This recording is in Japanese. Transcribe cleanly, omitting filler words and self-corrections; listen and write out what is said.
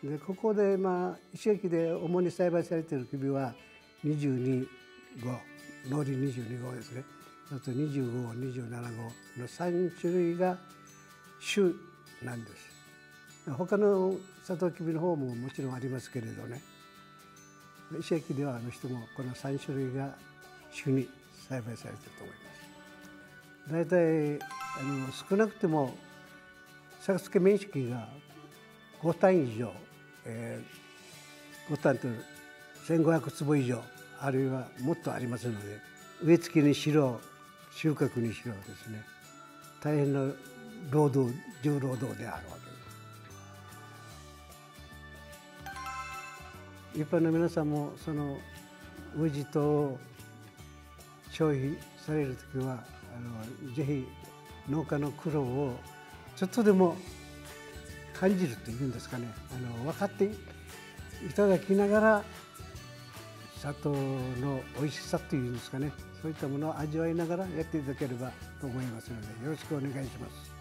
でここで石垣で主に栽培されているきびは22号、農林22号ですね。あと25号、27号の3種類が種なんです。他のサトウキビの方ももちろんありますけれどね、石垣では人もこの3種類が種に栽培されていると思います。だいたい少なくても作付面積が5単以上、5単と1500坪以上、あるいはもっとありますので、植え付けにしろ収穫にしろですね、大変な労働、重労働であるわけです。一般の皆さんもそのウジトを消費されるときはぜひ農家の苦労をちょっとでも感じるというんですかね、分かっていただきながら砂糖の美味しさというんですかね、そういったものを味わいながらやっていただければと思いますので、よろしくお願いします。